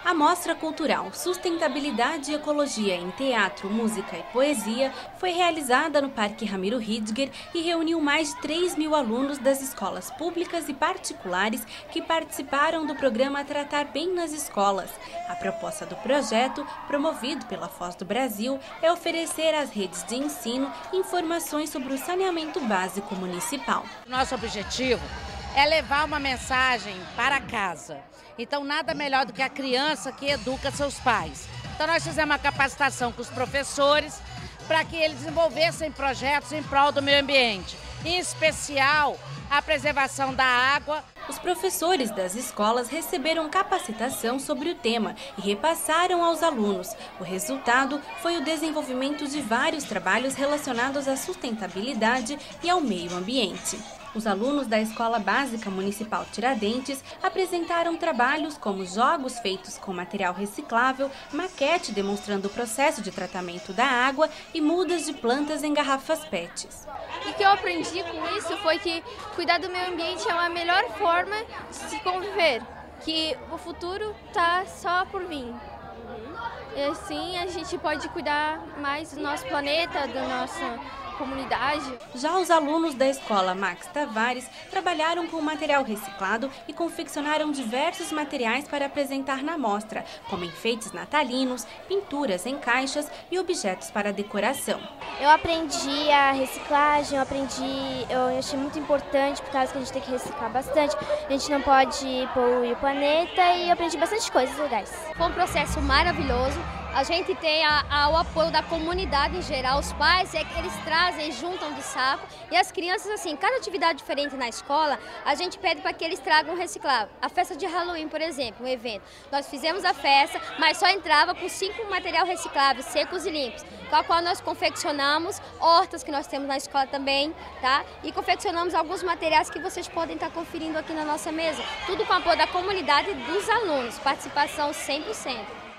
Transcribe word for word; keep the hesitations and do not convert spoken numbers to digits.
A Mostra Cultural Sustentabilidade e Ecologia em Teatro, Música e Poesia foi realizada no Parque Ramiro Ridger e reuniu mais de três mil alunos das escolas públicas e particulares que participaram do programa Tratar Bem nas Escolas. A proposta do projeto, promovido pela Foz do Brasil, é oferecer às redes de ensino informações sobre o saneamento básico municipal. Nosso objetivo é levar uma mensagem para casa. Então, nada melhor do que a criança que educa seus pais. Então, nós fizemos uma capacitação com os professores para que eles desenvolvessem projetos em prol do meio ambiente, em especial a preservação da água. Os professores das escolas receberam capacitação sobre o tema e repassaram aos alunos. O resultado foi o desenvolvimento de vários trabalhos relacionados à sustentabilidade e ao meio ambiente. Os alunos da Escola Básica Municipal Tiradentes apresentaram trabalhos como jogos feitos com material reciclável, maquete demonstrando o processo de tratamento da água e mudas de plantas em garrafas P E Ts. O que eu aprendi com isso foi que cuidar do meio ambiente é a melhor forma de se conviver, que o futuro está só por vir. E assim a gente pode cuidar mais do nosso planeta, da nossa comunidade. Já os alunos da Escola Max Tavares trabalharam com material reciclado e confeccionaram diversos materiais para apresentar na mostra, como enfeites natalinos, pinturas em caixas e objetos para decoração. Eu aprendi a reciclagem, eu aprendi, eu achei muito importante por causa que a gente tem que reciclar bastante, a gente não pode poluir o planeta e eu aprendi bastante coisas legais. Foi um processo maravilhoso. A gente tem a, a, o apoio da comunidade em geral, os pais, é que eles trazem, juntam de saco. E as crianças, assim, cada atividade diferente na escola, a gente pede para que eles tragam reciclável. A festa de Halloween, por exemplo, um evento. Nós fizemos a festa, mas só entrava com cinco material recicláveis, secos e limpos, com a qual nós confeccionamos hortas que nós temos na escola também, tá? E confeccionamos alguns materiais que vocês podem estar conferindo aqui na nossa mesa. Tudo com o apoio da comunidade e dos alunos, participação cem por cento.